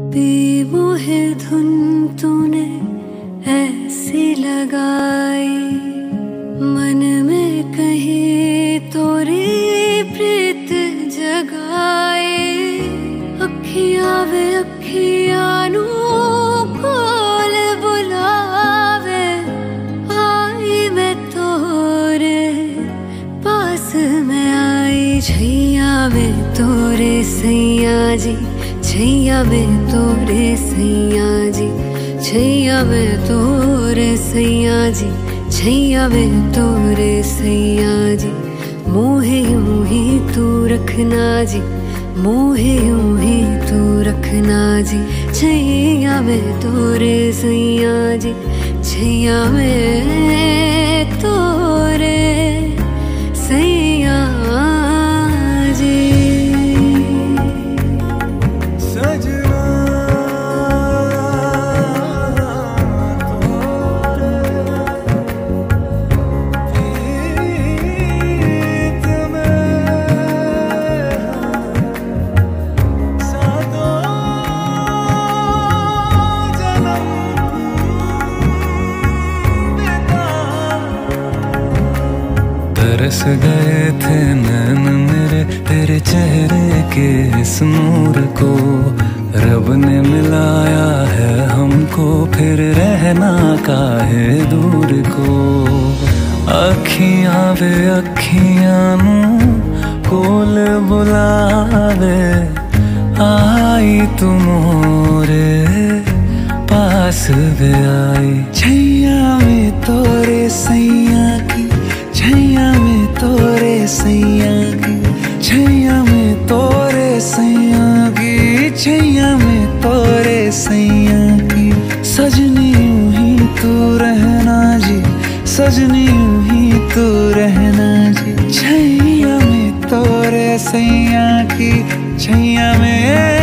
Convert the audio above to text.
बेमोहे धुन तूने ऐसी लगाई, मन में कहीं तोरी प्रीत जगाए। अखियां वे अखियां नू कोल बुलावे, आई मैं तोरे पास में आई। छैया में तोरे सैया जी, छैया में तोरे सैया जी, छैया में तोरे सैया जी, छैया में तोरे सैया जी। मोहे यूं ही तू रखना जी, मोहे यूं ही तू रखना जी। छैया में तोरे सैया जी, छैया में तोरे सैया जी। तरस गए थे नैन मेरे तेरे चेहरे के इस नूर को। रब ने मिलाया है हमको, फिर रहना काहे दूर को। अखियां वे अखियां नू कोल बुलावे, आई तू मोरे पास वे आई। छैया में तोरे सैया की, छैया में तोरे सैया की, छैया में तोरे सैया की, छैया में तोरे सैया की। सजनी यूं ही तू रहना जी, सजनी यूं ही तू रहना जी। छैया में तोरे सैया की, छैया में